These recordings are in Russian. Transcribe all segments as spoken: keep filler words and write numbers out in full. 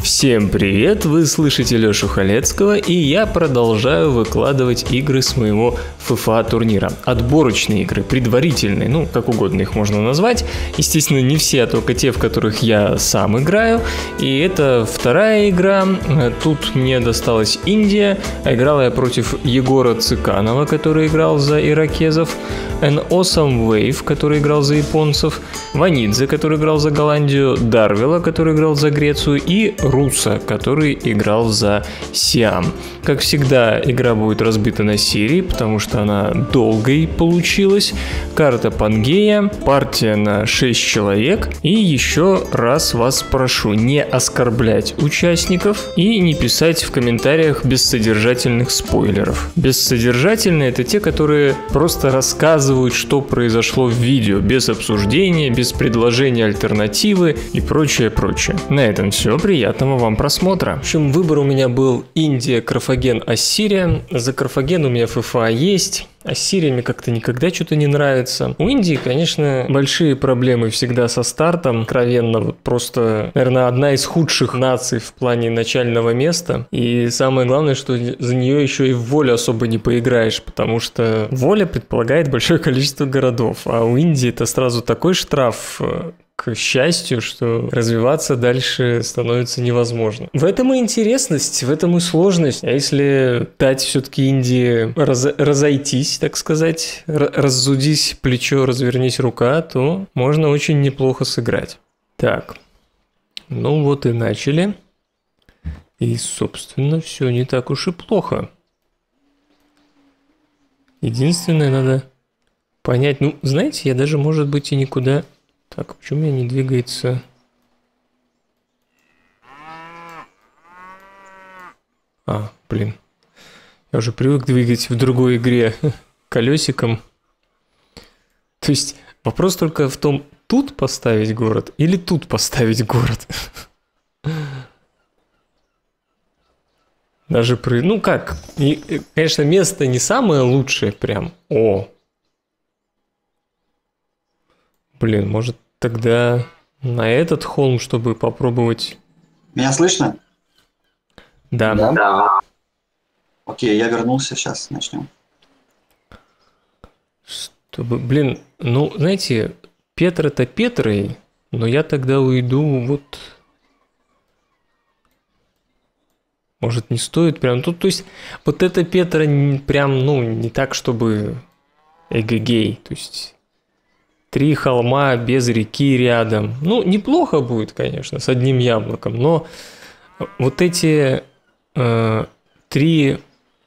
Всем привет, вы слышите Лёшу Халецкого, и я продолжаю выкладывать игры с моего эф эф а турнира. Отборочные игры, предварительные, ну, как угодно их можно назвать. Естественно, не все, а только те, в которых я сам играю. И это вторая игра. Тут мне досталась Индия. Играл я против Егора Цыканова, который играл за иракезов. An Awesome Wave, который играл за японцев. Ванидзе, который играл за Голландию. Дарвела, который играл за Грецию. И Руса, который играл за Сиам. Как всегда, игра будет разбита на серии, потому что она долгой получилась. Карта Пангея, партия на шесть человек. И еще раз вас прошу не оскорблять участников и не писать в комментариях бессодержательных спойлеров. Бессодержательные — это те, которые просто рассказывают, что произошло в видео, без обсуждения, без предложения альтернативы и прочее, прочее. На этом все. Приятного вам просмотра. В общем, выбор у меня был Индия, Карфаген, Ассирия. За Карфаген у меня эф эф а есть. Ассирия мне как-то никогда что-то не нравится. У Индии, конечно, большие проблемы всегда со стартом. Откровенно, вот просто, наверное, одна из худших наций в плане начального места. И самое главное, что за нее еще и в волю особо не поиграешь, потому что воля предполагает большое количество городов. А у Индии это сразу такой штраф, к счастью, что развиваться дальше становится невозможно. В этом и интересность, в этом и сложность. А если дать все-таки Индии раз, разойтись, так сказать, раззудись плечо, развернись рука, то можно очень неплохо сыграть. Так, ну вот и начали. И, собственно, все не так уж и плохо. Единственное, надо понять, ну, знаете, я даже, может быть, и никуда... Так, почему у меня не двигается? А, блин. Я уже привык двигать в другой игре колесиком. То есть вопрос только в том, тут поставить город или тут поставить город. Даже при... Ну как, и, конечно, место не самое лучшее прям. О! Блин, может тогда на этот холм, чтобы попробовать... Меня слышно? Да. Да. Окей, я вернулся, сейчас начнем. Чтобы, блин, ну, знаете, Петра-то Петрой, но я тогда уйду вот... Может, не стоит прям... Тут, то есть, вот эта Петра прям, ну, не так, чтобы эгегей, то есть... Три холма без реки рядом. Ну, неплохо будет, конечно, с одним яблоком, но вот эти э, три,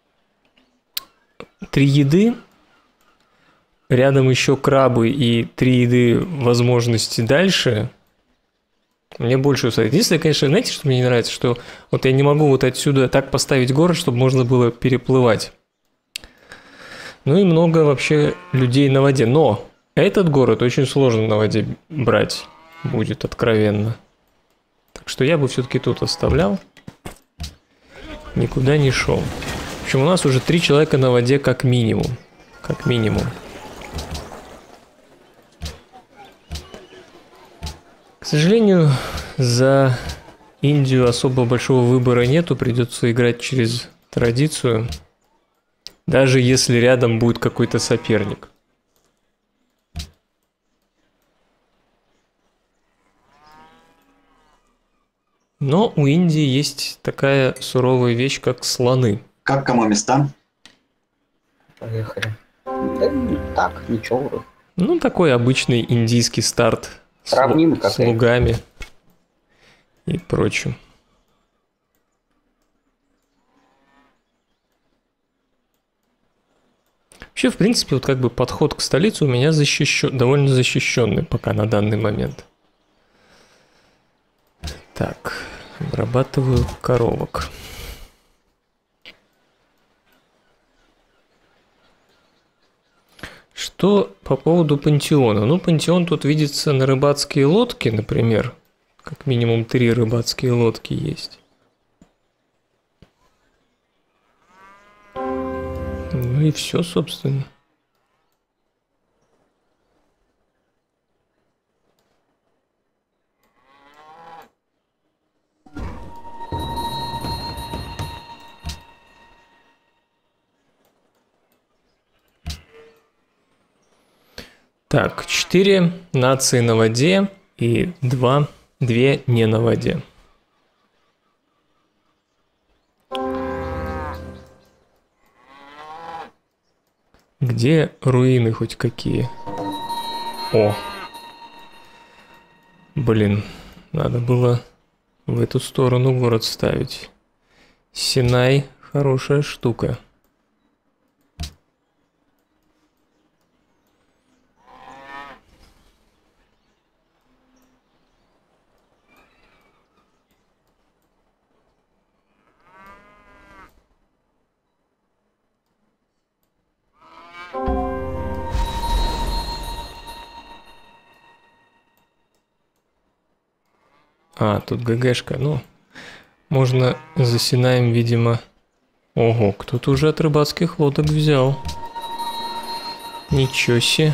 три еды, рядом еще крабы и три еды возможности дальше, мне больше устраивает. Единственное, конечно, знаете, что мне не нравится, что вот я не могу вот отсюда так поставить город, чтобы можно было переплывать. Ну и много вообще людей на воде, но... Этот город очень сложно на воде брать будет, откровенно. Так что я бы все-таки тут оставлял. Никуда не шел. В общем, у нас уже три человека на воде как минимум. Как минимум. К сожалению, за Индию особо большого выбора нету. Придется играть через традицию. Даже если рядом будет какой-то соперник. Но у Индии есть такая суровая вещь, как слоны. Как кому места? Поехали. Да, так, ничего. Ну, такой обычный индийский старт с, лу- с лугами и прочим. Вообще, в принципе, вот как бы подход к столице у меня защищен, довольно защищенный пока на данный момент. Так, обрабатываю коровок. Что по поводу пантеона? Ну, пантеон тут видится на рыбацкие лодки, например. Как минимум три рыбацкие лодки есть. Ну и все, собственно. Так, четыре нации на воде и два, две не на воде. Где руины хоть какие? О! Блин, надо было в эту сторону город ставить. Синай – хорошая штука. А, тут ГГшка. Ну, можно за Синаем, видимо... Ого, кто-то уже от рыбацких лодок взял. Ничего себе.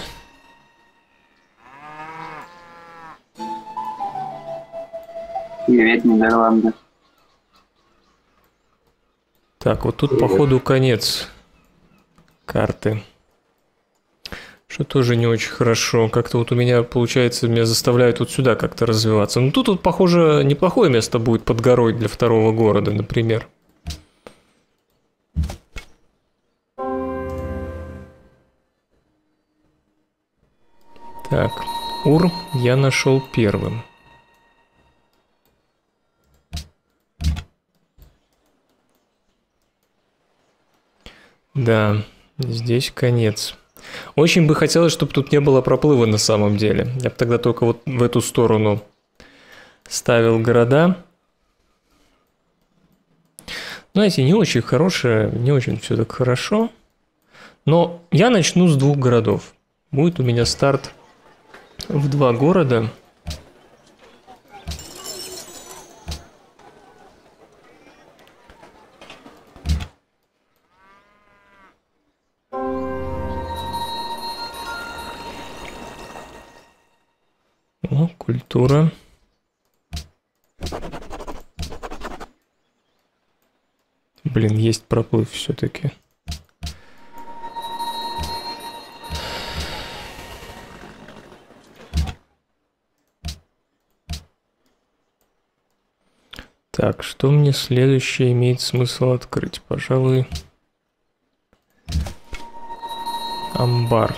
Привет, Нидерланды. Так, вот тут, походу, конец карты. Что тоже не очень хорошо. Как-то вот у меня, получается, меня заставляют вот сюда как-то развиваться. Ну, тут вот, похоже, неплохое место будет под горой для второго города, например. Так, Ур я нашел первым. Да, здесь конец. Очень бы хотелось, чтобы тут не было проплыва на самом деле. Я бы тогда только вот в эту сторону ставил города. Знаете, не очень хорошее, не очень все так хорошо. Но я начну с двух городов. Будет у меня старт в два города. О, культура. Блин, есть проплыв все-таки. Так, что мне следующее имеет смысл открыть? Пожалуй, амбар.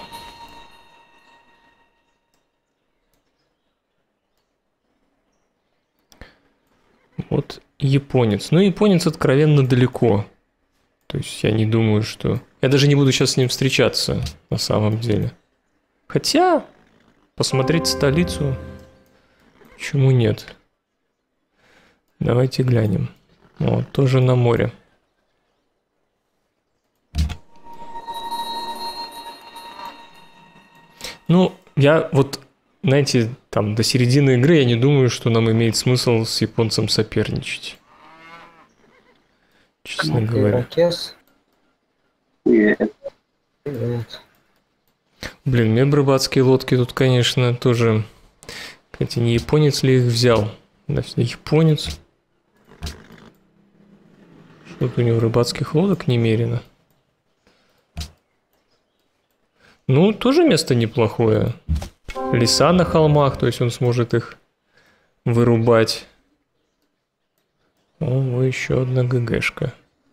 Вот японец. Ну, японец откровенно далеко. То есть я не думаю, что... Я даже не буду сейчас с ним встречаться, на самом деле. Хотя, посмотреть столицу... Почему нет? Давайте глянем. О, тоже на море. Ну, я вот... Знаете, там до середины игры я не думаю, что нам имеет смысл с японцем соперничать. Честно говоря. Привет. Привет. Блин, мне рыбацкие лодки тут, конечно, тоже... Хотя не японец ли их взял? Да, японец. Что-то у него рыбацких лодок немерено. Ну, тоже место неплохое. Леса на холмах, то есть он сможет их вырубать. О, еще одна ГГшка.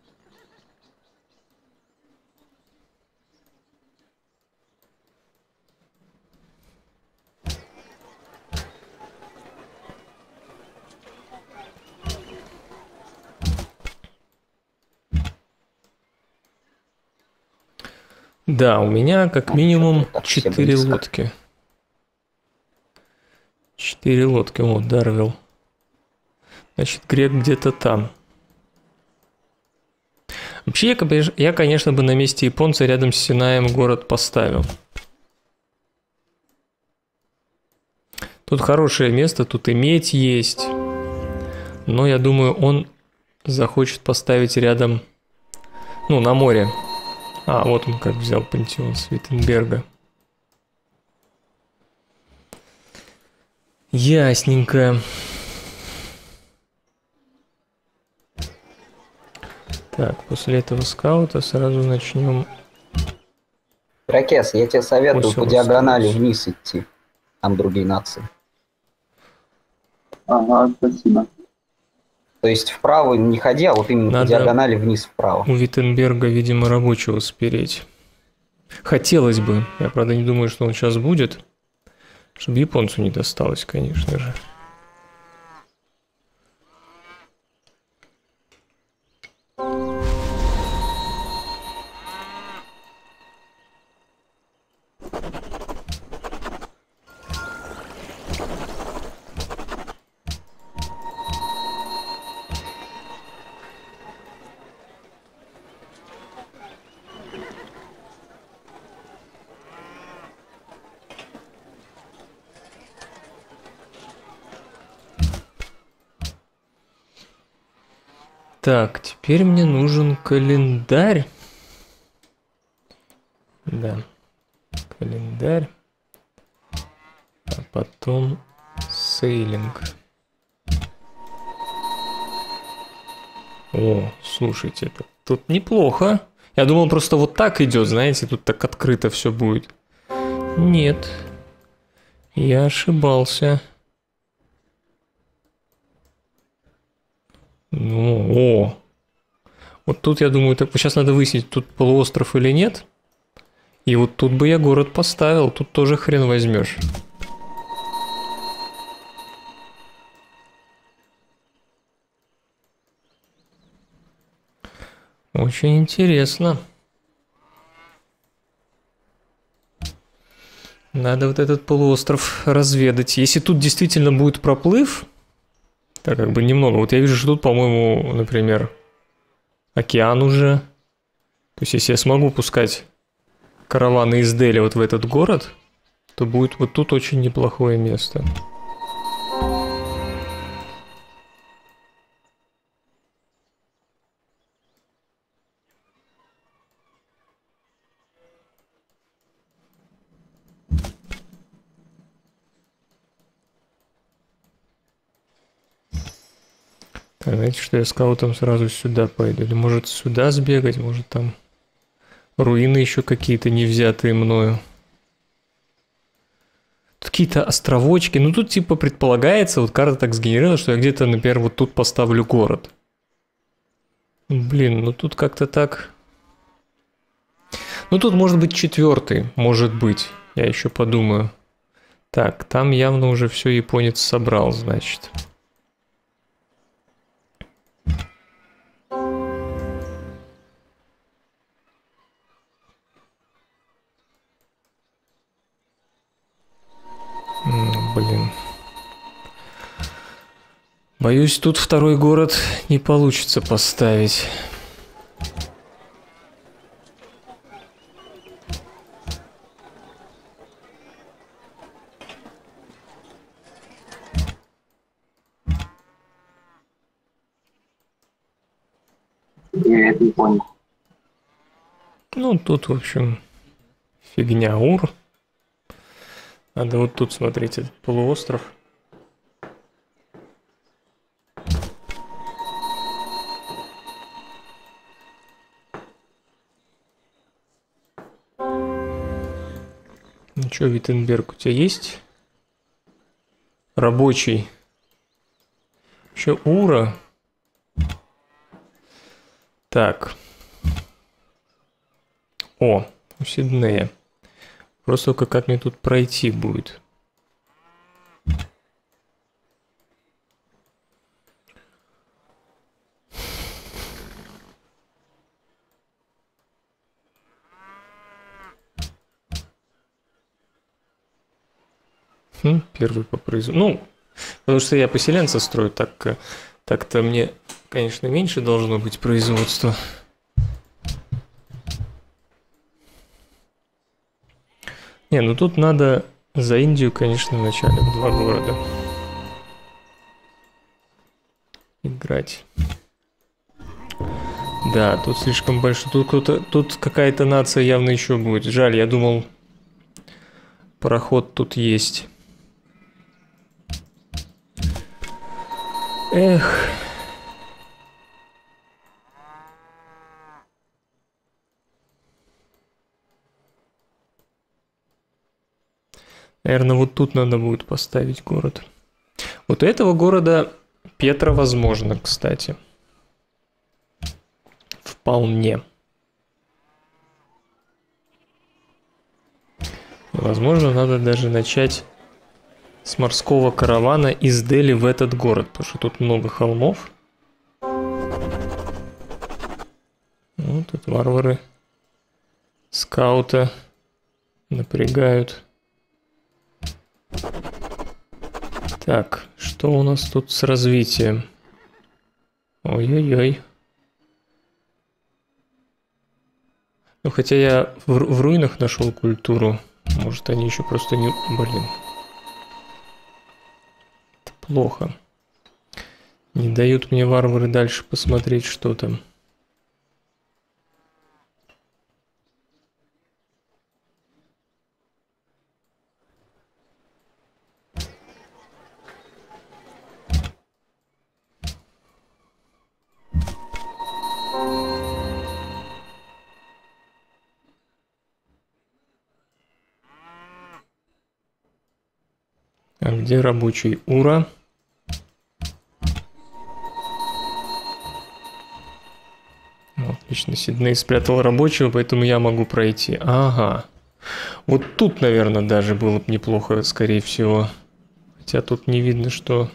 Да, у меня как минимум четыре лодки. Четыре лодки. Вот, Дарвилл. Значит, грек где-то там. Вообще, я, я, конечно, бы на месте японца рядом с Синаем город поставил. Тут хорошее место, тут и медь есть. Но я думаю, он захочет поставить рядом, ну, на море. А, вот он как взял пантеон с Виттенберга. Ясненько. Так, после этого скаута сразу начнем Ирокез, я тебе советую Осел по диагонали осталось. вниз идти. Там другие нации. Ага, спасибо. То есть вправо не ходи, а вот именно по Надо диагонали вниз вправо. у Виттенберга, видимо, рабочего спереть. Хотелось бы. Я, правда, не думаю, что он сейчас будет. Чтобы японцу не досталось, конечно же. Так, теперь мне нужен календарь. Да, календарь. А потом сейлинг. О, слушайте, это тут неплохо. Я думал, просто вот так идет, знаете, тут так открыто все будет. Нет, я ошибался. Ну, о. Вот тут, я думаю, так сейчас надо выяснить, тут полуостров или нет. И вот тут бы я город поставил, тут тоже хрен возьмешь. Очень интересно. Надо вот этот полуостров разведать. Если тут действительно будет проплыв, так как бы немного. Вот я вижу, что тут, по-моему, например, океан уже. То есть, если я смогу пускать караваны из Дели вот в этот город, то будет вот тут очень неплохое место. Так, знаете, что я скаутом сразу сюда пойду? Или может сюда сбегать? Может там руины еще какие-то не взятые мною? Тут какие-то островочки. Ну тут типа предполагается, вот карта так сгенерировала, что я где-то, например, вот тут поставлю город. Блин, ну тут как-то так... Ну тут может быть четвертый, может быть. Я еще подумаю. Так, там явно уже все японец собрал, значит. Блин. Боюсь, тут второй город не получится поставить. Я это не понял. Ну, тут, в общем, фигня ур. Надо вот тут смотреть этот полуостров. Ну что, Виттенберг, у тебя есть рабочий? Еще ура. Так. О, у Сиднея. Просто только как мне тут пройти будет. Хм, первый по производству. Ну, потому что я поселенца строю, так, так-то мне, конечно, меньше должно быть производства. Не, ну тут надо за Индию, конечно, вначале в два города играть. Да, тут слишком большой. Тут кто-то, тут какая-то нация явно еще будет. Жаль, я думал, пароход тут есть. Эх. Наверное, вот тут надо будет поставить город. Вот у этого города Петра возможно, кстати. Вполне. Возможно, надо даже начать с морского каравана из Дели в этот город, потому что тут много холмов. Вот тут варвары скаута напрягают. Так, что у нас тут с развитием? Ой-ой-ой. Ну, хотя я в, в руинах нашел культуру. Может, они еще просто не... Блин. Это плохо. Не дают мне варвары дальше посмотреть, что там. А где рабочий Ура? Отлично, Сидней спрятал рабочего, поэтому я могу пройти. Ага. Вот тут, наверное, даже было бы неплохо, скорее всего. Хотя тут не видно, что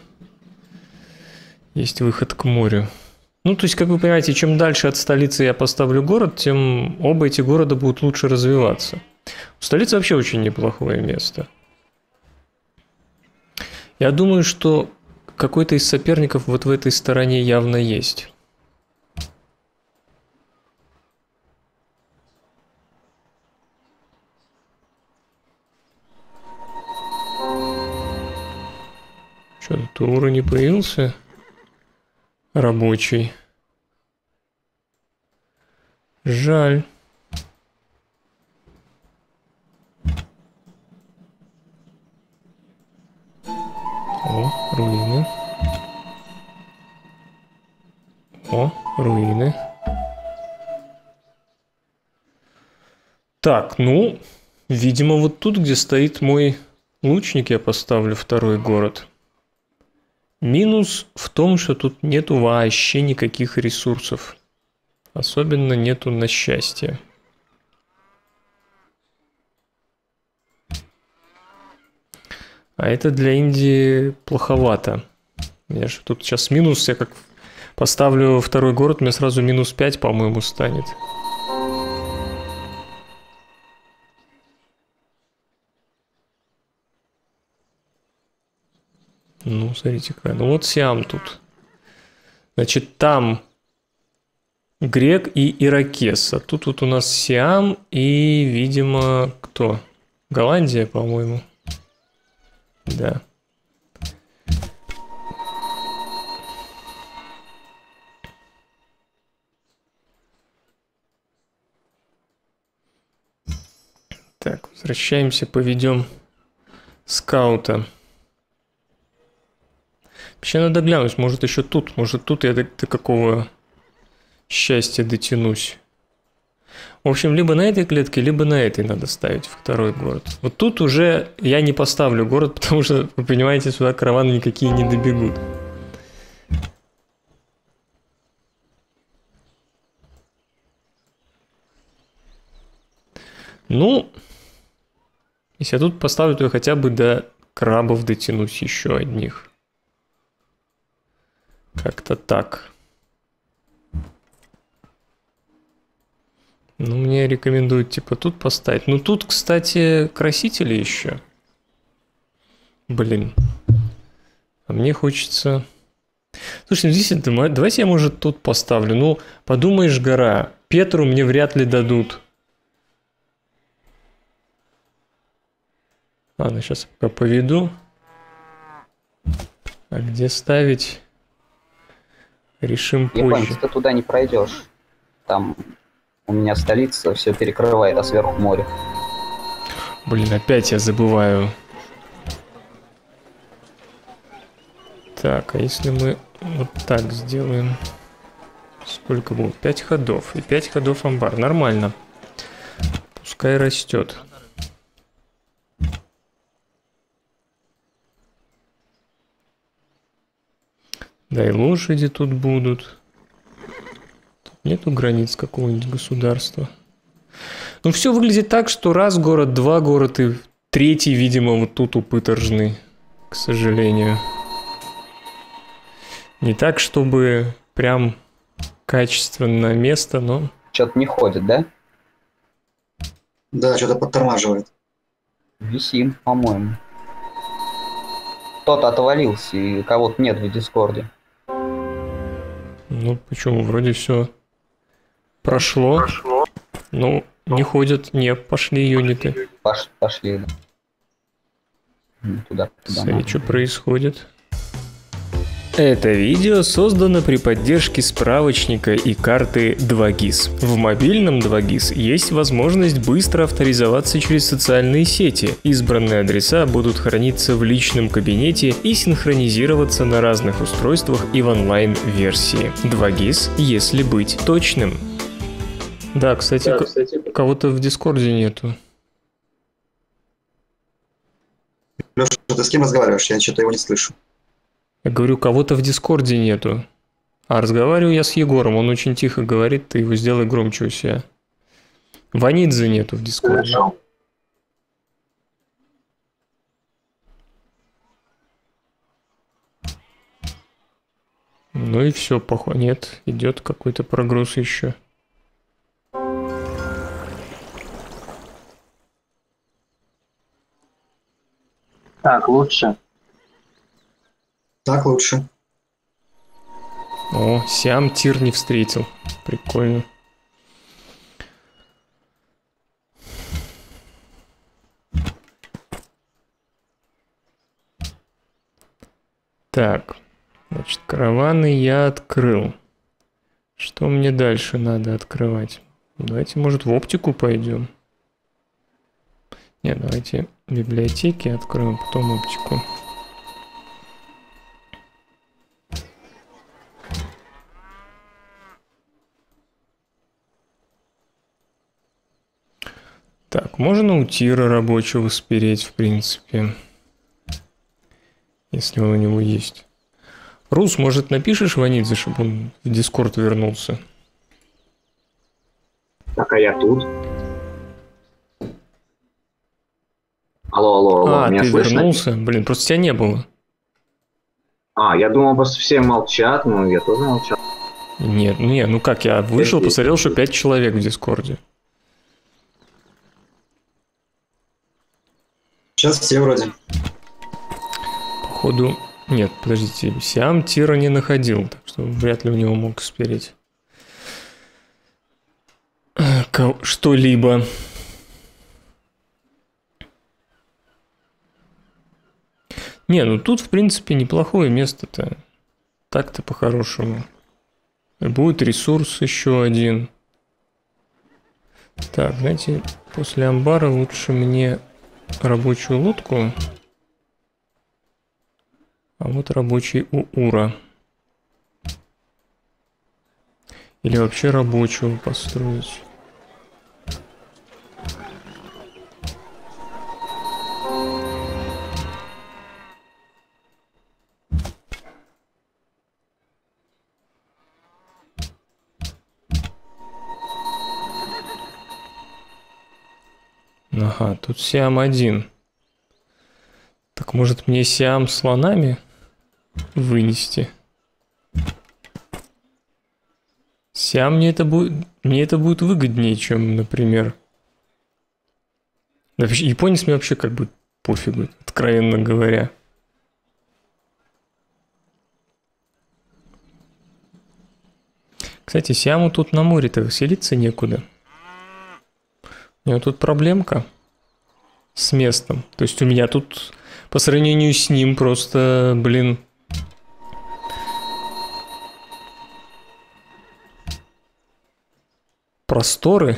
есть выход к морю. Ну, то есть, как вы понимаете, чем дальше от столицы я поставлю город, тем оба эти города будут лучше развиваться. Столица вообще очень неплохое место. Я думаю, что какой-то из соперников вот в этой стороне явно есть. Что, тут Ура не появился? Рабочий. Жаль. О, руины. О, руины. Так, ну, видимо, вот тут, где стоит мой лучник, я поставлю второй город. Минус в том, что тут нету вообще никаких ресурсов. Особенно нету на счастье. А это для Индии плоховато. Я же тут сейчас минус, я как поставлю второй город, у меня сразу минус пять, по-моему, станет. Ну, смотрите-ка. Ну вот Сиам тут. Значит, там грек и иракес. А тут вот у нас Сиам и, видимо, кто? Голландия, по-моему. Да. Так, возвращаемся, поведем скаута. Вообще надо глянуть, может еще тут, может тут я до, до какого счастья дотянусь. В общем, либо на этой клетке, либо на этой надо ставить второй город. Вот тут уже я не поставлю город, потому что, вы понимаете, сюда караваны никакие не добегут. Ну, если я тут поставлю, то я хотя бы до крабов дотянусь еще одних. Как-то так. Ну, мне рекомендуют, типа, тут поставить. Ну, тут, кстати, красители еще. Блин. А мне хочется... Слушай, ну, здесь, давайте я, может, тут поставлю. Ну, подумаешь, гора. Петру мне вряд ли дадут. Ладно, сейчас пока поведу. А где ставить? Решим позже. Японец, ты туда не пройдешь. Там у меня столица все перекрывает, а сверху море. Блин, опять я забываю. Так, а если мы вот так сделаем? Сколько будет? пять ходов. И пять ходов амбар. Нормально. Пускай растет. Да и лошади тут будут. Тут нету границ какого-нибудь государства. Ну, все выглядит так, что раз город, два город и третий, видимо, вот тут у Пыторжны, к сожалению. Не так, чтобы прям качественное место, но... Что-то не ходит, да? Да, что-то подтормаживает. Висим, по-моему. Кто-то отвалился, и кого-то нет в Дискорде. Ну, почему? Вроде все прошло. прошло. Ну, не ходят, не пошли юниты. Пош, пошли. Туда, туда. Смотри, что происходит. Это видео создано при поддержке справочника и карты два гис. В мобильном два гис есть возможность быстро авторизоваться через социальные сети. Избранные адреса будут храниться в личном кабинете и синхронизироваться на разных устройствах и в онлайн-версии. два гис, если быть точным. Да, кстати, да, кстати... кого-то в Дискорде нету. Леша, ты с кем разговариваешь? Я что-то его не слышу. Я говорю, кого-то в Дискорде нету. А разговариваю я с Егором, он очень тихо говорит, ты его сделай громче у себя. Ванидзе нету в Дискорде. Хорошо. Ну и все, похоже. Нет, идет какой-то прогруз еще. Так, лучше. Так лучше. О, Сиам Тир не встретил. Прикольно. Так, значит, караваны я открыл. Что мне дальше надо открывать? Давайте, может, в оптику пойдем. Нет, давайте библиотеки откроем, потом оптику. Так, можно у Тира рабочего спереть, в принципе. Если он у него есть. Рус, может, напишешь Ванидзе, чтобы он в Дискорд вернулся? Так, а я тут. Алло, алло, алло, а, меня ты слышно? Вернулся? Блин, просто тебя не было. А, я думал, просто все молчат, но я тоже молчал. Нет, нет, ну как, я вышел, Здесь. посмотрел, что пять человек в Дискорде. Сейчас все вроде. Походу... Нет, подождите, Сиам Тира не находил, так что вряд ли у него мог спереть что-либо. Не, ну тут, в принципе, неплохое место-то. Так-то по-хорошему. Будет ресурс еще один. Так, знаете, после амбара лучше мне рабочую лодку. А вот рабочий у Ура. Или вообще рабочего построить. Ага, тут Сиам один. Так может мне Сиам слонами вынести? Сиам мне это будет, мне это будет выгоднее, чем, например. Да, вообще, японец мне вообще как бы пофигу, откровенно говоря. Кстати, Сиаму тут на море-то селиться некуда. У него тут проблемка с местом. То есть у меня тут по сравнению с ним просто, блин... Просторы.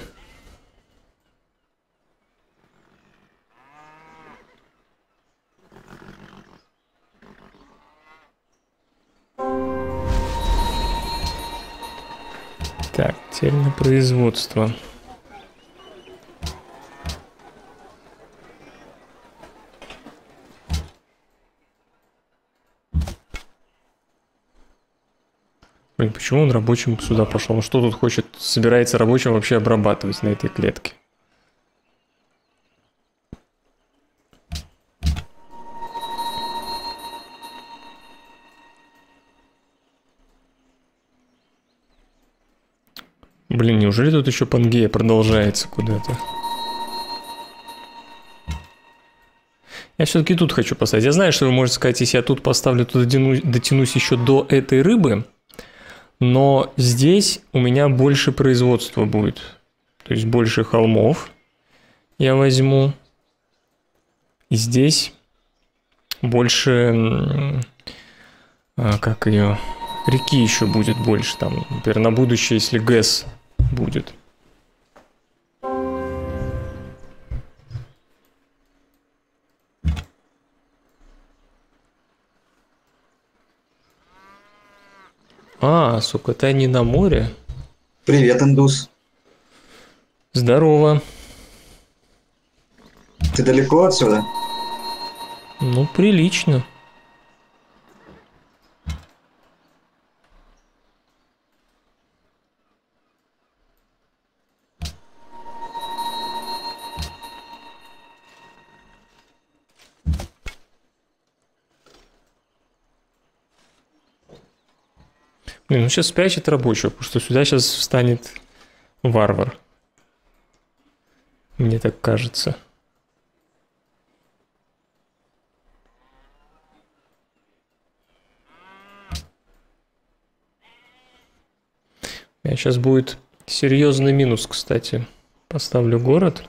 Так, теперь на производство. Блин, почему он рабочим сюда пошел? Он что тут хочет, собирается рабочим вообще обрабатывать на этой клетке? Блин, неужели тут еще Пангея продолжается куда-то? Я все-таки тут хочу поставить. Я знаю, что вы можете сказать, если я тут поставлю, то дотянусь, дотянусь еще до этой рыбы. Но здесь у меня больше производства будет. То есть больше холмов я возьму. И здесь больше... А, как ее... Реки еще будет больше. Там, например, на будущее, если ГЭС будет. А, сука, это не на море. Привет, индус. Здорово. Ты далеко отсюда? Ну, прилично. Блин, ну сейчас спрячет рабочего, потому что сюда сейчас встанет варвар. Мне так кажется. У меня сейчас будет серьезный минус, кстати. Поставлю город.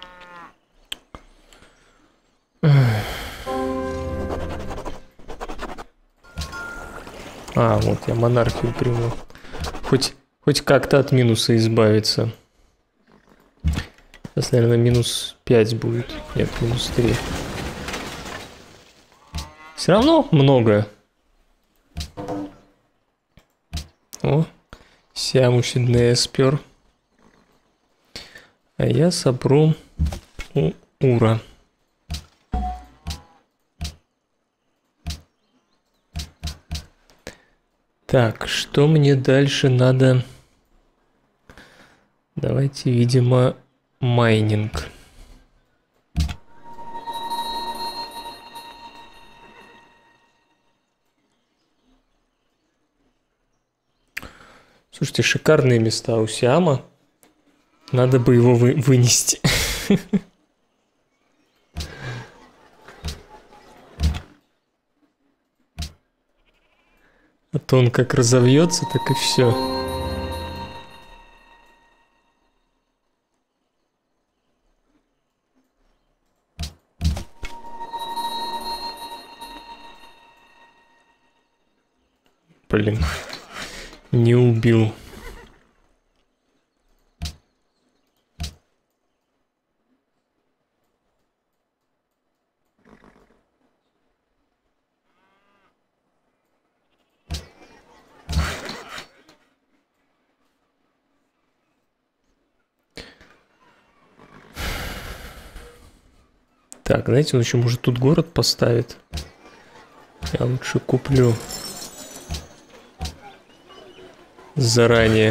А, вот я монархию приму. Хоть, хоть как-то от минуса избавиться. Сейчас, наверное, минус пять будет. Нет, минус три. Все равно много. О, Сиамушидный спер. А я собру у Ура. Так, что мне дальше надо? Давайте, видимо, майнинг. Слушайте, шикарные места у Сиама. Надо бы его вы вынести. А то он как разовьется, так и все. Блин, не убил. Так, знаете, он еще может тут город поставит. Я лучше куплю заранее.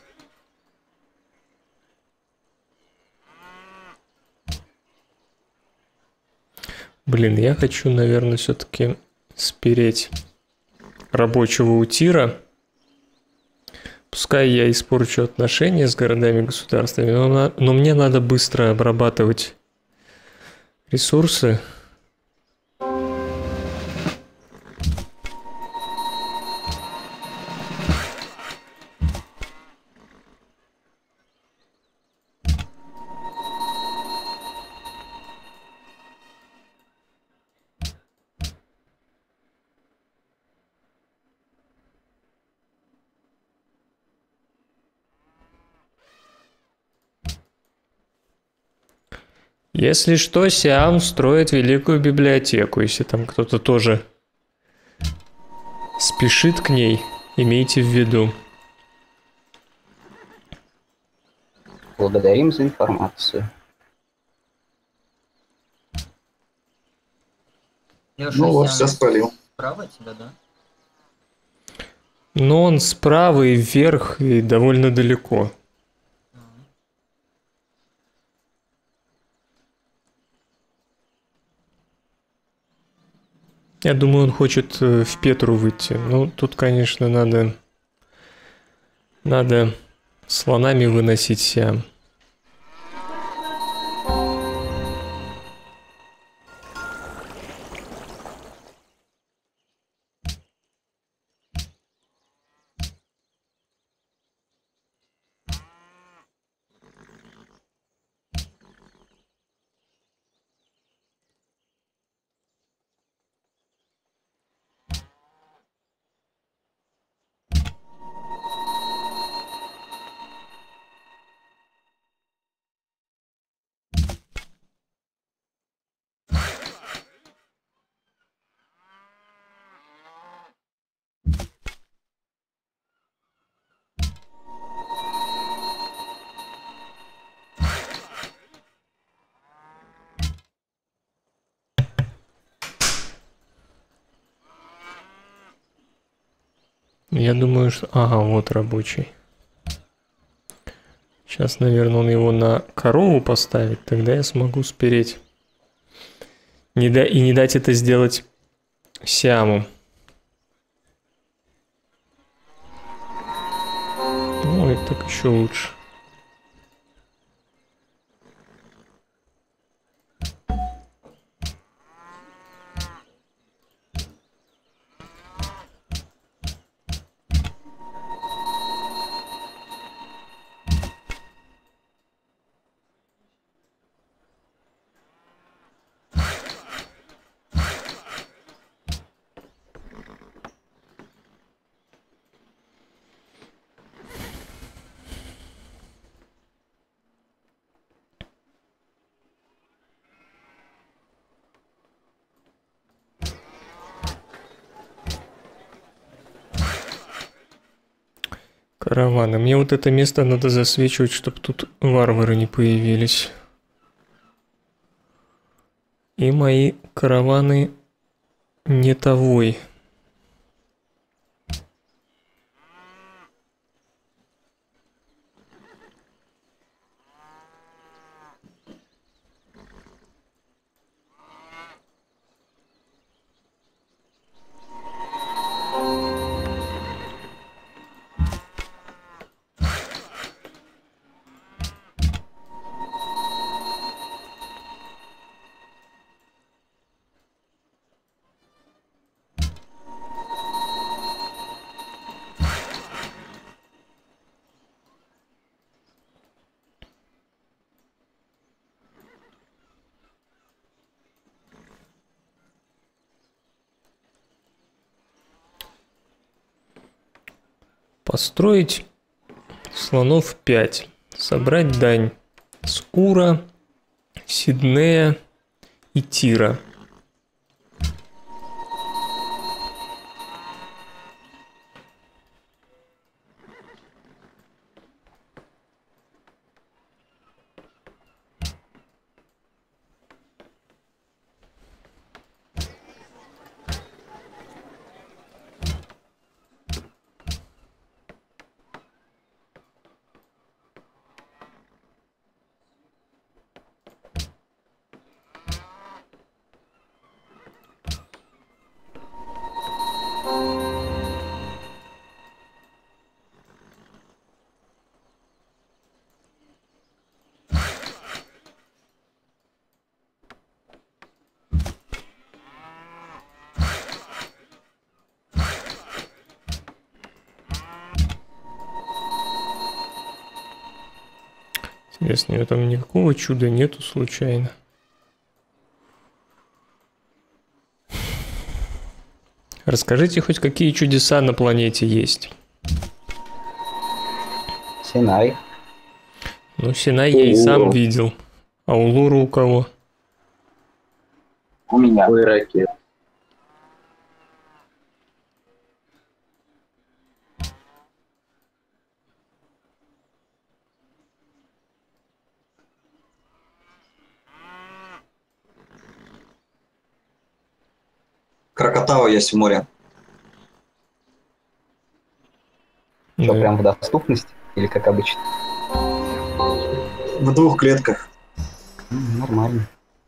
Блин, я хочу, наверное, все-таки спереть рабочего утира. Пускай я испорчу отношения с городами-государствами, но, на... но мне надо быстро обрабатывать ресурсы. Если что, Сиам строит великую библиотеку. Если там кто-то тоже спешит к ней, имейте в виду. Благодарим за информацию. Леша, Ну вот, я все спалил. справа тебя, да? Но он справа и вверх, и довольно далеко. Я думаю, он хочет э, в Петру выйти. Ну, тут, конечно, надо... Надо слонами выносить Сиам. Я думаю, что... Ага, вот рабочий. Сейчас, наверное, он его на корову поставит, тогда я смогу спереть. Не да... И не дать это сделать Сиаму. Ой, так еще лучше. Караваны. Мне вот это место надо засвечивать, чтобы тут варвары не появились. И мои караваны не тавой. Построить слонов пять. Собрать дань с Ура, Сиднея и Тира. Интересно, у него там никакого чуда нету случайно. Расскажите хоть какие чудеса на планете есть. Синай. Ну, Синай я и сам видел. А у Луру у кого? У меня. Ой, ракет. Крокотау есть в море. Что, Да. прям в доступность? Или как обычно? В двух клетках. М, Нормально.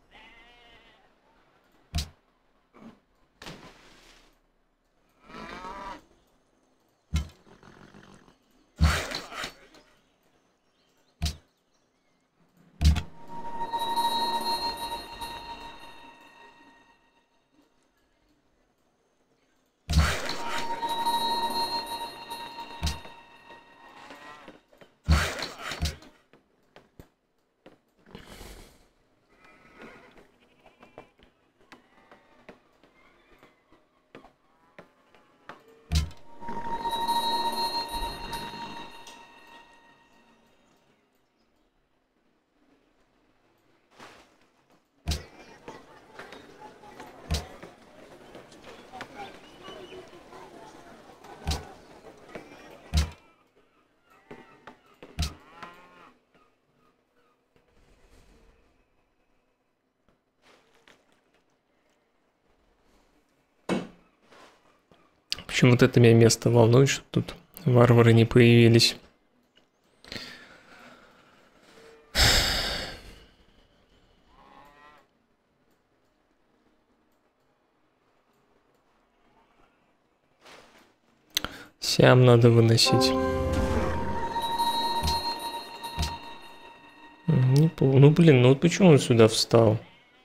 Почему-то это меня место волнует, что тут варвары не появились. Сям надо выносить. Не пол- Ну блин, ну вот почему он сюда встал?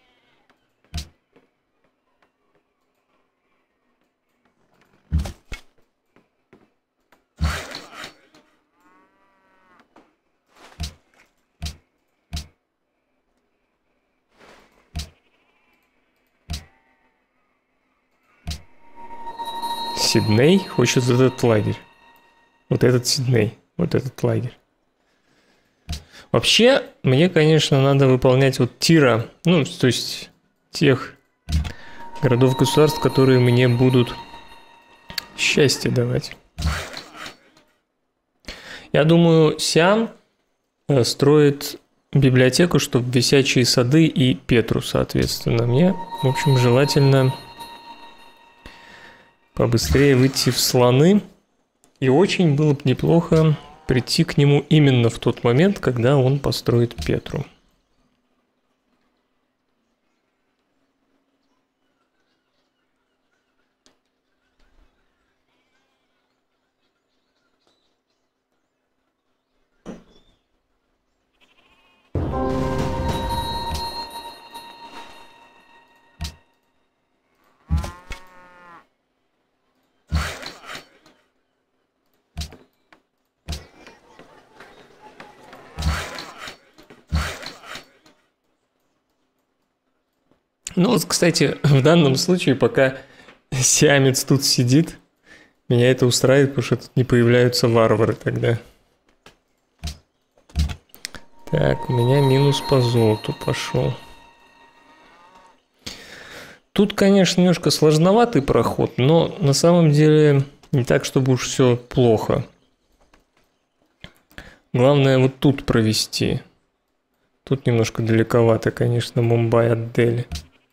Сидней хочет этот лагерь. Вот этот Сидней. Вот этот лагерь. Вообще, мне, конечно, надо выполнять вот тира. Ну, то есть тех городов-государств, которые мне будут счастье давать. Я думаю, Сиам э, строит библиотеку, чтобы висячие сады и Петру, соответственно. Мне, в общем, желательно побыстрее выйти в слоны. И очень было бы неплохо прийти к нему именно в тот момент, когда он построит Петру. Ну вот, кстати, в данном случае, пока сиамец тут сидит, меня это устраивает, потому что тут не появляются варвары тогда. Так, у меня минус по золоту пошел. Тут, конечно, немножко сложноватый проход, но на самом деле не так, чтобы уж все плохо. Главное вот тут провести. Тут немножко далековато, конечно, Мумбай от Дели.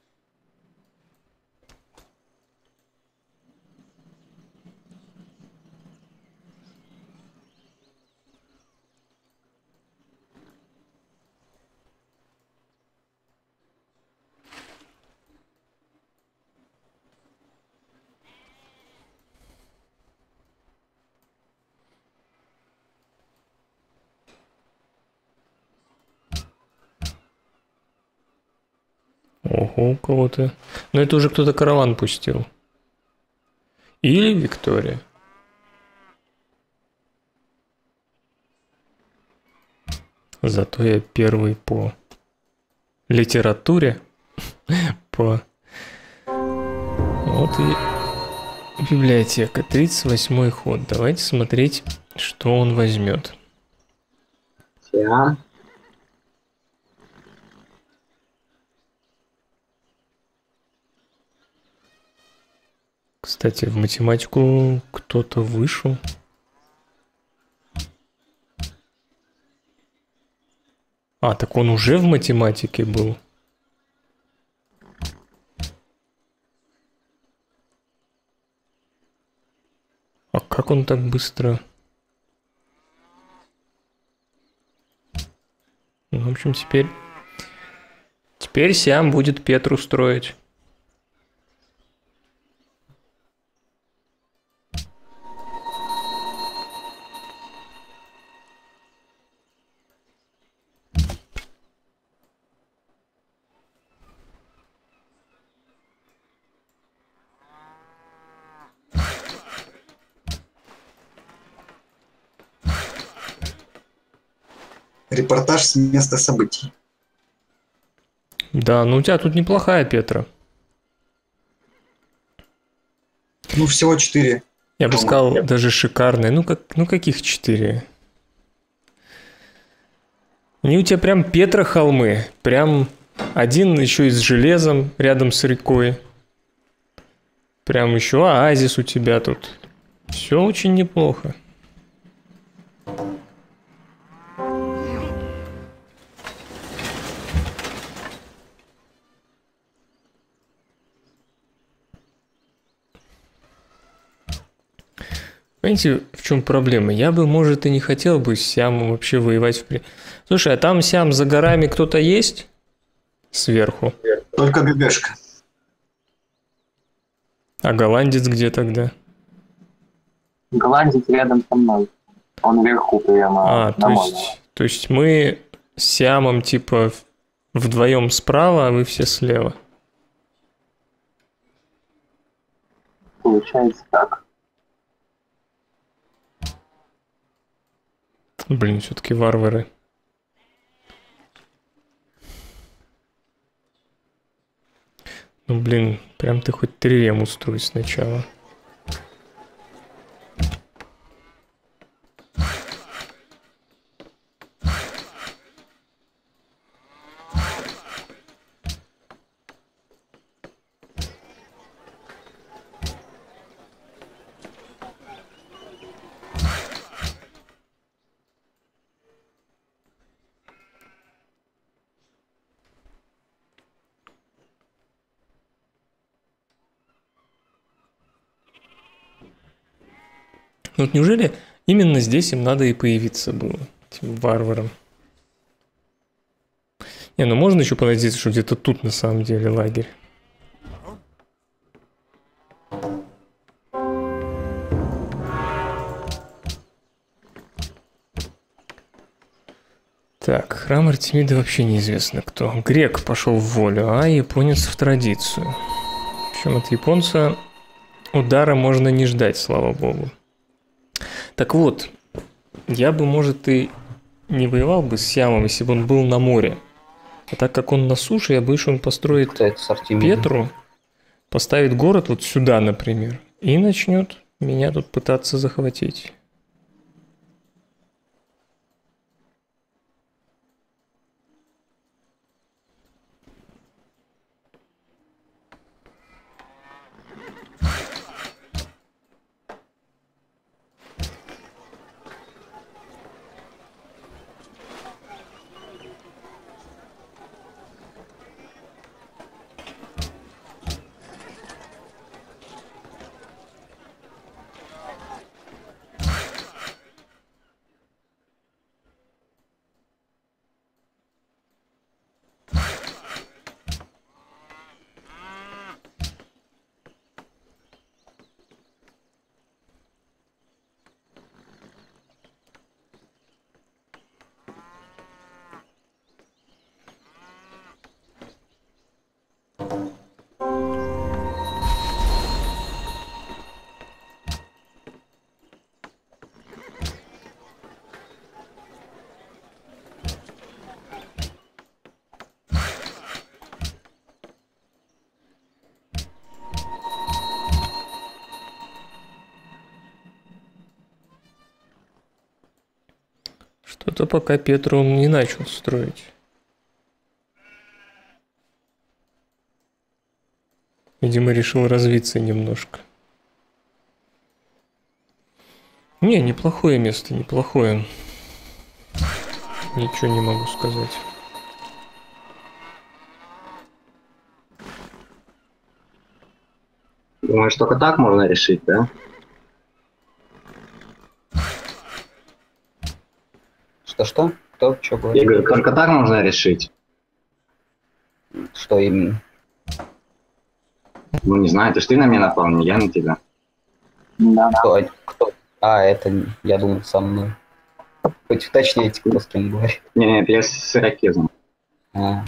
Ого, у кого-то. Но это уже кто-то караван пустил. Или Виктория. Зато я первый по литературе. По... Вот и библиотека. тридцать восьмой ход. Давайте смотреть, что он возьмет. Сиам. Кстати, в математику кто-то вышел. А, так он уже в математике был. А как он так быстро В общем, теперь... Теперь Сиам будет Петру строить. Репортаж с места событий. Да, ну у тебя тут неплохая Петра. Ну, всего четыре. Я бы сказал, даже шикарная. Ну, как, ну каких четыре? Они у тебя прям Петра холмы. Прям один еще и с железом рядом с рекой. Прям еще оазис у тебя тут. Все очень неплохо. Понимаете, в чем проблема? Я бы, может, и не хотел бы с Сиамом вообще воевать в при... Слушай, а там, Сиам, за горами кто-то есть? Сверху. Только ГГшка. А голландец где тогда? Голландец рядом со мной. Он вверху прямо. А, то есть, то есть мы с Сиамом типа вдвоем справа, а вы все слева. Получается так. Блин, все-таки варвары. Ну, блин, прям ты хоть трирем устрой сначала. Ну вот неужели именно здесь им надо и появиться было, этим варварам? Не, ну можно еще понадеяться, что где-то тут на самом деле лагерь. Так, храм Артемиды вообще неизвестно кто. Грек пошел в волю, а японец в традицию. Причем от японца удара можно не ждать, слава богу. Так вот, я бы, может, и не воевал бы с Сиамом, если бы он был на море. А так как он на суше, я боюсь, что он построит Петру, поставит город вот сюда, например, и начнет меня тут пытаться захватить. Что-то пока Петру он не начал строить. Видимо, решил развиться немножко. Не, неплохое место, неплохое. Ничего не могу сказать. Думаешь, только так можно решить, да? Что-что? Кто что говорит? Игорь, только так можно решить. Что именно? Ну, не знаю, это ж ты на меня напал, не я на тебя. Да. Кто? Кто? А, это, я думал, со мной. Хоть уточняйте, кто с кем говорит. Не, нет, я с ирокезом. А.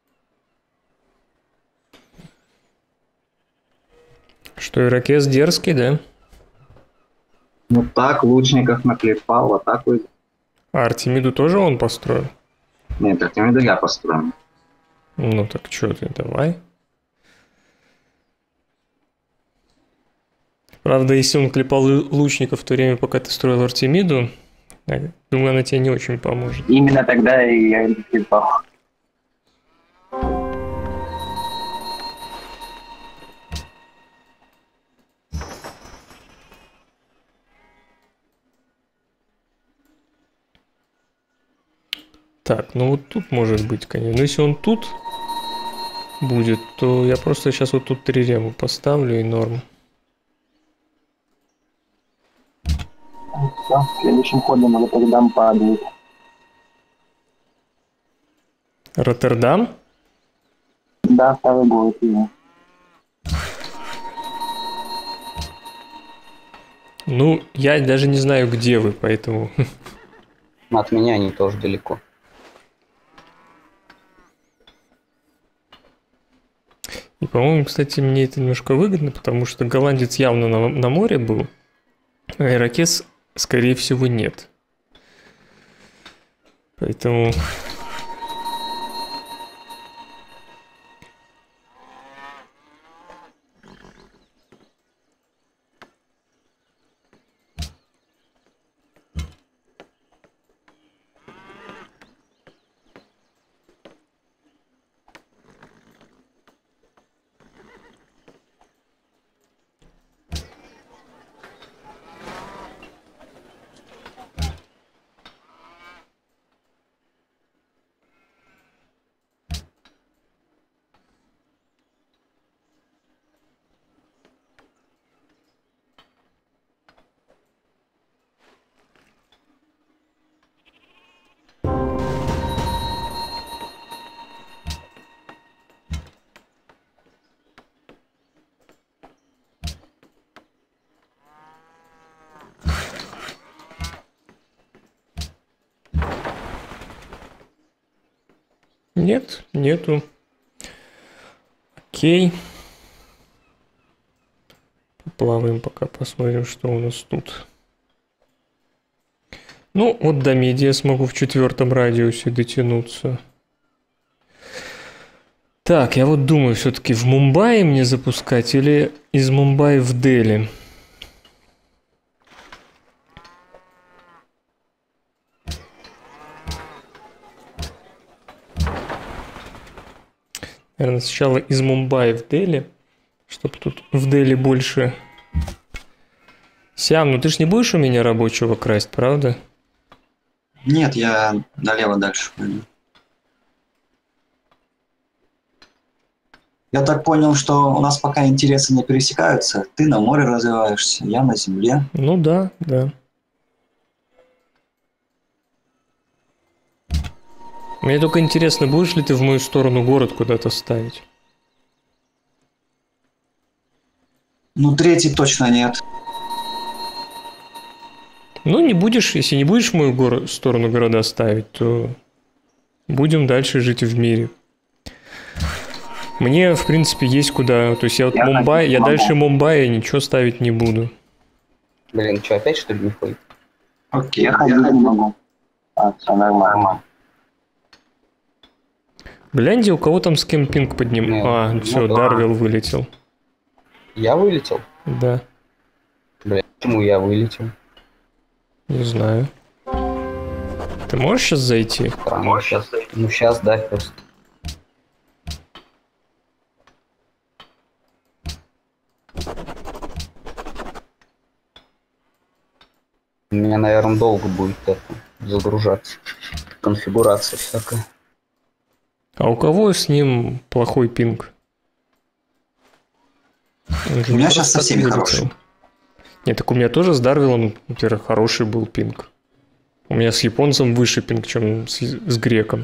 Что, ирокез дерзкий, да? Ну так, лучников наклепал, атаку. А Артемиду тоже он построил? Нет, Артемида я построил. Ну так что ты, давай. Правда, если он клепал лучников в то время, пока ты строил Артемиду, думаю, она тебе не очень поможет. Именно тогда и я не клепал. Так, ну вот тут может быть, конечно. Но если он тут будет, то я просто сейчас вот тут три рему поставлю и норм. Все, следующим ходом Роттердам падает. Роттердам? Да, второй город его. Ну, я даже не знаю, где вы, поэтому... От меня они тоже далеко. И, по-моему, кстати, мне это немножко выгодно, потому что голландец явно на, на море был, а ирокез, скорее всего, нет. Поэтому... Нет, нету. Окей. Поплаваем пока, посмотрим, что у нас тут. Ну, вот до меди я смогу в четвертом радиусе дотянуться. Так, я вот думаю, все-таки в Мумбаи мне запускать или из Мумбаи в Дели? Наверное, сначала из Мумбаи в Дели, чтобы тут в Дели больше... Сиам, ну ты ж не будешь у меня рабочего красть, правда? Нет, я налево дальше пойду. Я так понял, что у нас пока интересы не пересекаются. Ты на море развиваешься, я на земле. Ну да, да. Мне только интересно, будешь ли ты в мою сторону город куда-то ставить? Ну, третий точно нет. Ну, не будешь, если не будешь в мою горо- сторону города ставить, то будем дальше жить в мире. Мне, в принципе, есть куда. То есть я вот Я Мумбай, я могу. дальше Мумбаи ничего ставить не буду. Блин, что, опять что ли не ходит? Окей. Я ходить не могу. А, все нормально. Гляньте, у кого там с кем пинг подним. Нет, А, ну все, да. Дарвилл вылетел. Я вылетел? Да, Бля, почему я вылетел? не знаю. Ты можешь сейчас зайти? Ну, сейчас, ну, сейчас, да, просто. У меня, наверное, долго будет это загружаться. Конфигурация всякая. А у кого с ним плохой пинг? Он же У меня просто щас со так всеми вылетел. хороший. Нет, так у меня тоже с Дарвиллом, во-первых, хороший был пинг. У меня с японцем выше пинг, чем с, с греком.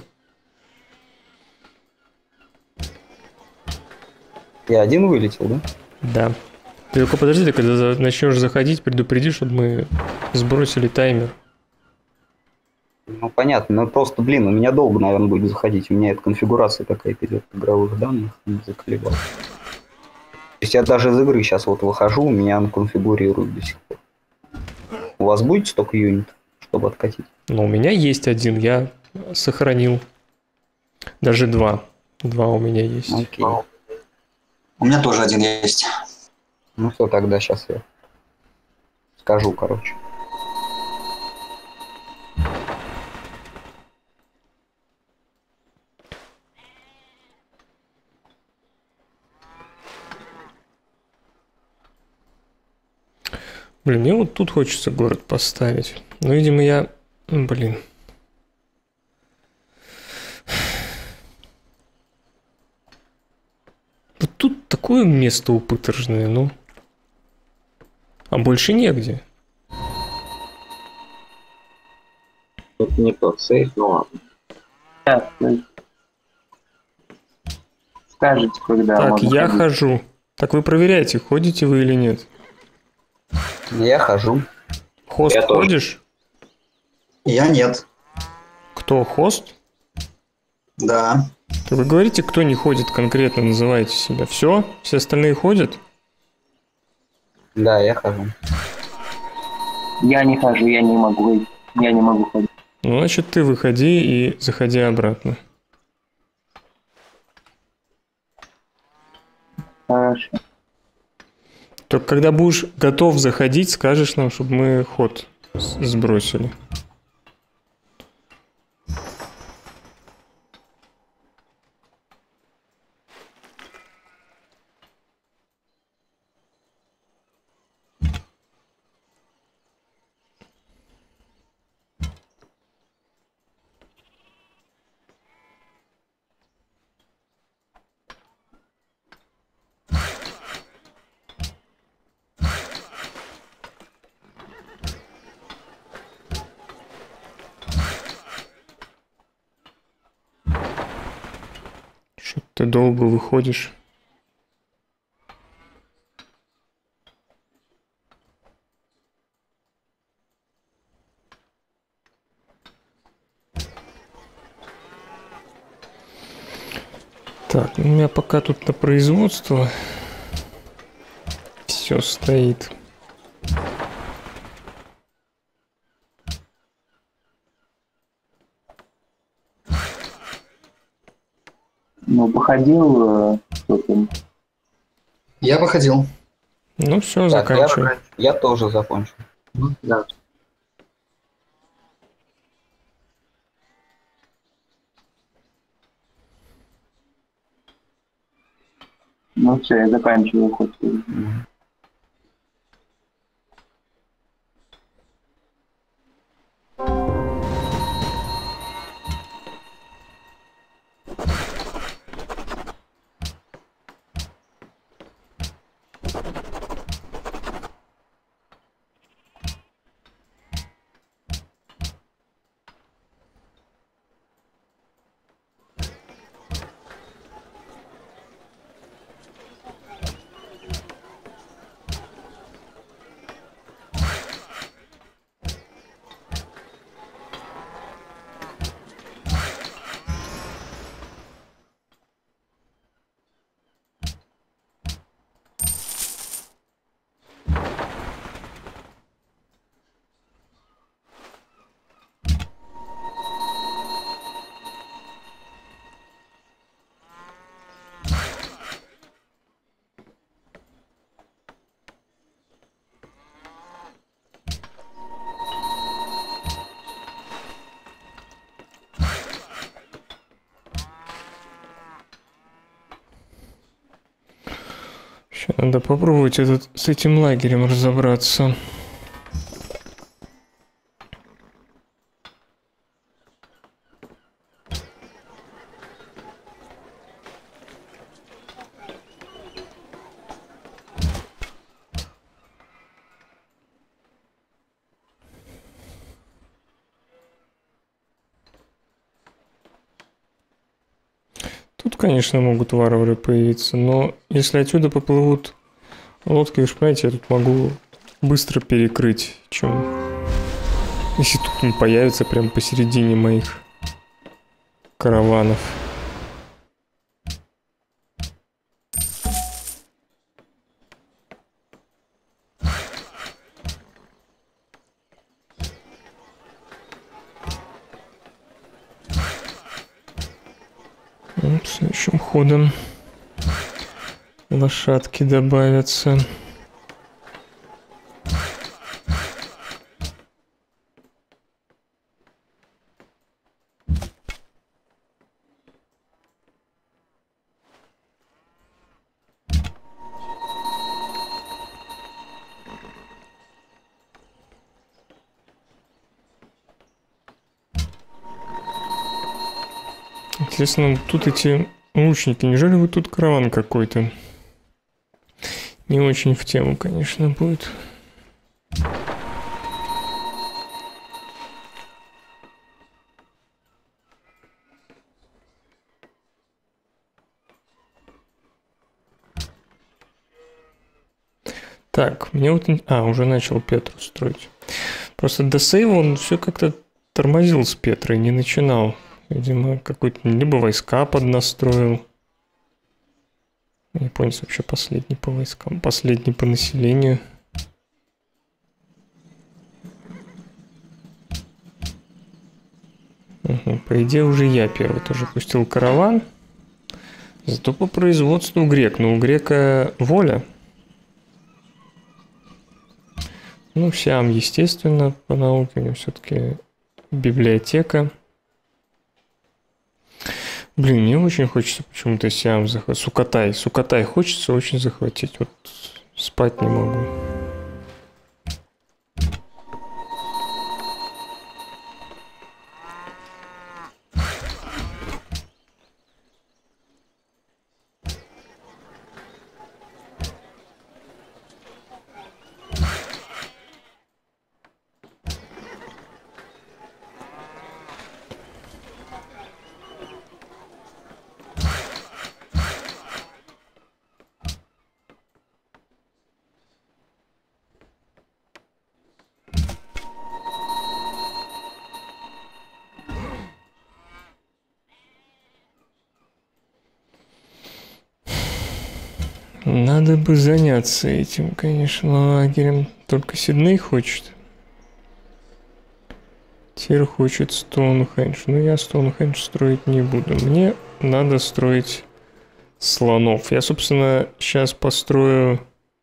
Я один вылетел, да? Да. Ты только подожди, ты когда за- начнешь заходить, предупреди, чтобы мы сбросили таймер. Ну, понятно, но просто, блин, у меня долго, наверное, будет заходить. У меня эта конфигурация такая идет игровых данных, не заколебал. То есть я даже из игры сейчас вот выхожу, у меня он конфигурирует до сих пор. У вас будет столько юнитов, чтобы откатить? Но у меня есть один, я сохранил. Даже два. Два у меня есть. Окей. У меня тоже один есть. Ну что, тогда сейчас я скажу, короче. Блин, мне вот тут хочется город поставить. Но, видимо, я... ну, Блин. Вот тут такое место упытержное, ну. А больше негде. Это не тот сейф, ну ладно. Сейчас, вы скажете, когда Так, можно я ходить. хожу. Так вы проверяете, ходите вы или нет? Я хожу. Хост Я тоже. ходишь? Я нет. Кто, хост? Да. Вы говорите, кто не ходит конкретно, называйте себя. Все? Все остальные ходят? Да, я хожу. Я не хожу, я не могу. Я не могу ходить. Ну, значит, ты выходи и заходи обратно. Хорошо. Только когда будешь готов заходить, скажешь нам, чтобы мы ход с- сбросили. Что ты долго выходишь? Так, ну, у меня пока тут на производство все стоит. Ну, походил э, кто-то. Я выходил. Ну все, Так, я, заканчивай. я тоже закончу. Ну, да. Ну все, я заканчиваю хоть. Мгм. Ща надо попробовать этот, с этим лагерем разобраться. Тут, конечно, могут варвары появиться, но если отсюда поплывут лодки, вы же понимаете, я тут могу быстро перекрыть, чем если тут он появится прямо посередине моих караванов. Следующим ходом лошадки добавятся. Интересно, тут эти лучники, неужели вот тут караван какой-то? Не очень в тему, конечно, будет. Так, мне вот... А, уже начал Петру строить. Просто до сейва он все как-то тормозил с Петрой, не начинал. Видимо, какой-то либо войска поднастроил. Японец вообще последний по войскам, последний по населению. Угу, по идее, уже я первый тоже пустил караван. Зато по производству грек. Но у грека воля. Ну, Сиам, естественно, по науке у него все-таки библиотека. Блин, мне очень хочется почему-то Сиам захватить. Сукатай. Сукатай хочется очень захватить. Вот спать не могу. Надо бы заняться этим, конечно, лагерем. Только Сидней хочет. Тир хочет Стоунхендж. Но я Стоунхендж строить не буду. Мне надо строить слонов. Я, собственно, сейчас построю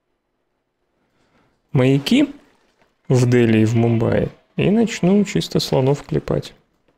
маяки в Дели и в Мумбаи. И начну чисто слонов клепать.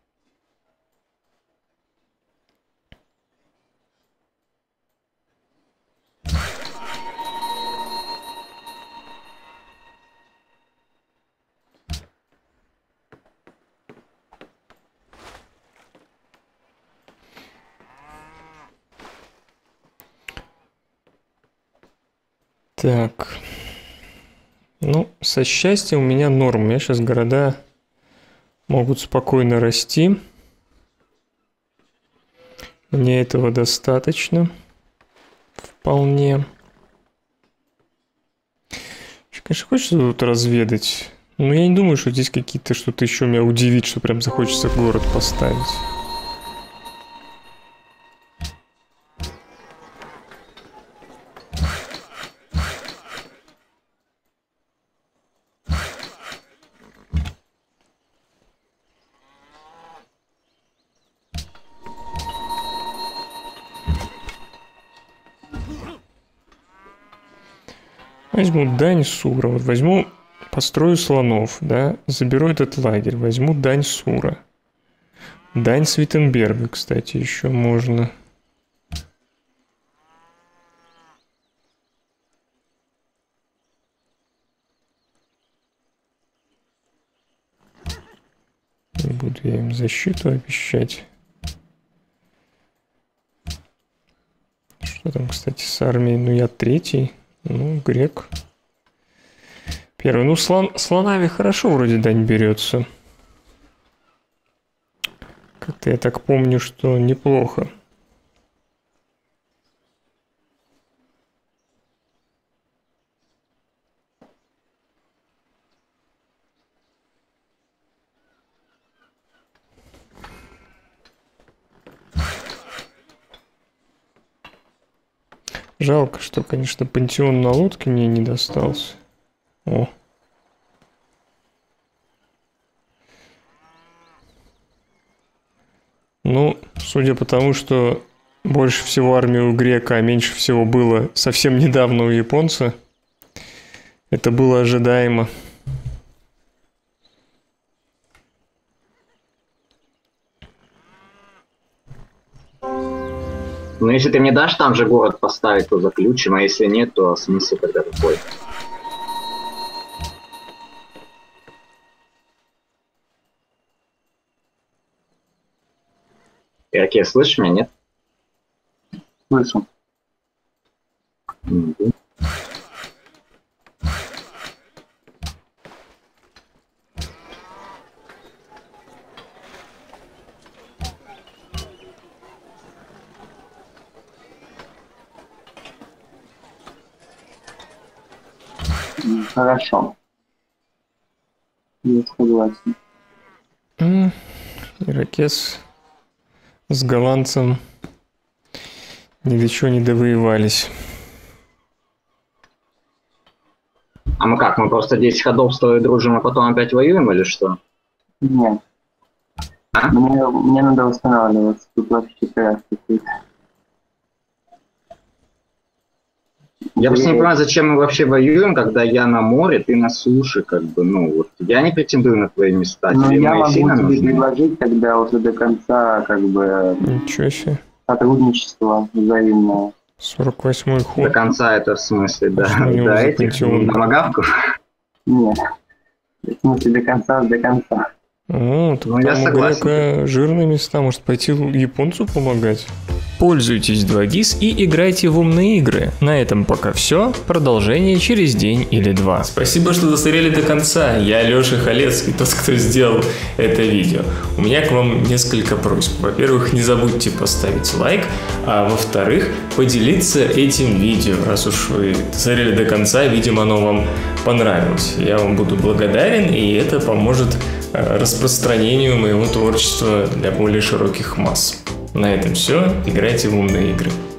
Так, ну, со счастьем у меня норм. У меня сейчас города могут спокойно расти. Мне этого достаточно. Вполне. Конечно, хочется тут разведать. Но я не думаю, что здесь какие-то что-то еще меня удивит, что прям захочется город поставить. Возьму дань Сура, вот возьму, построю слонов, да, заберу этот лагерь, возьму дань Сура. Дань Свиттенберга, кстати, еще можно. Не буду я им защиту обещать. Что там, кстати, с армией? Ну, я третий. Ну, грек. Первый. Ну, слон, слонами хорошо вроде дань берется. Как-то я так помню, что неплохо. Жалко, что, конечно, пантеон на лодке мне не достался. О. Ну, судя по тому, что больше всего армии у грека, а меньше всего было совсем недавно у японца, это было ожидаемо. Ну, если ты мне дашь там же город поставить, то заключим, а если нет, то смысл тогда какой? Иракес, слышишь меня, нет? Слышу. Мгм. М, Хорошо. Я согласен. М, Иракес с голландцем ни до чего не довоевались. А мы как, мы просто десять ходов с тобой дружим, а потом опять воюем или что? Нет. А? Мне, мне надо восстанавливаться. Тут вообще порядок какой-то. Я просто не Вы- понимаю, зачем мы вообще воюем, когда я на море, ты на суше, как бы, ну, вот, я не претендую на твои места, Ну, тебе я мои могу сильно тебе нужны. предложить тогда уже до конца, как бы, Ничего себе. сотрудничество взаимное. сорок восьмой До ход. конца это в смысле, да, что у него до за этих пантеон? домогавков. Нет. В смысле, до конца, до конца. Ну, так Ну, я там у согласен. грека жирные места, может пойти японцу помогать. Пользуйтесь два гис и играйте в умные игры. На этом пока все. Продолжение через день или два. Спасибо, что досмотрели до конца. Я Леша Халецкий, тот, кто сделал это видео. У меня к вам несколько просьб. Во-первых, не забудьте поставить лайк, а во-вторых, поделиться этим видео. Раз уж вы досмотрели до конца, видимо, оно вам понравилось. Я вам буду благодарен, и это поможет э, распространению моего творчества для более широких масс. На этом все. Играйте в умные игры.